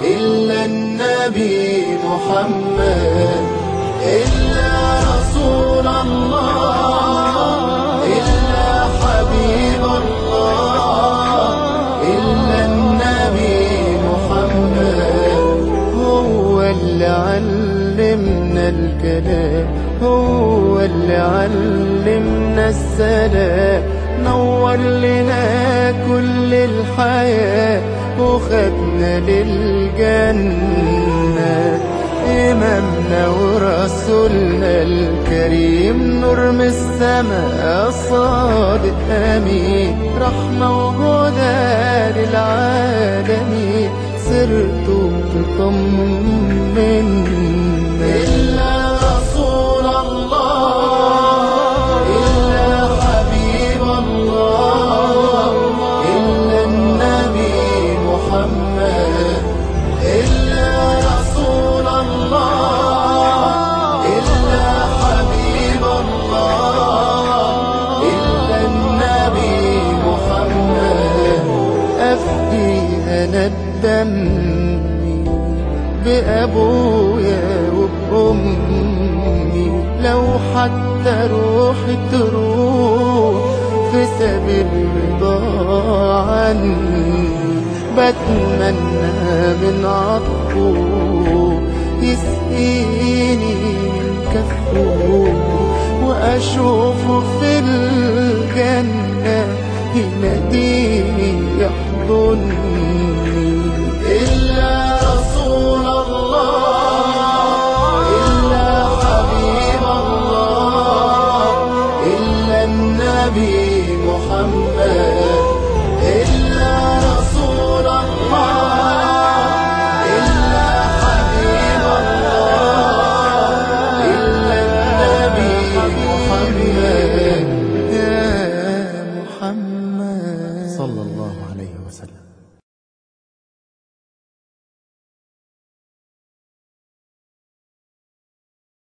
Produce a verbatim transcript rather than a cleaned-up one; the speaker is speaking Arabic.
إلا النبي محمد، إلا رسول الله، إلا حبيب الله، إلا النبي محمد. هو اللي علمنا الكلام، هو اللي علمنا السلام، نور لنا كل الحياة وخدنا للجنة. إمامنا ورسولنا الكريم، نور من السماء صادق أمين، رحمة وهدى للعالمين، سرته تطمنا. إلا رسول الله، إلا حبيب الله، إلا النبي محمد، إلا رسول الله، إلا حبيب الله، إلا النبي محمد. أفدي أنا دمي بأبويا وبأمي، لو حتى روحي تروح في سبيل رضا عني، بتمنى من عطفه يسقيني من كفه، وأشوفه في الجنة يناديني يحضني.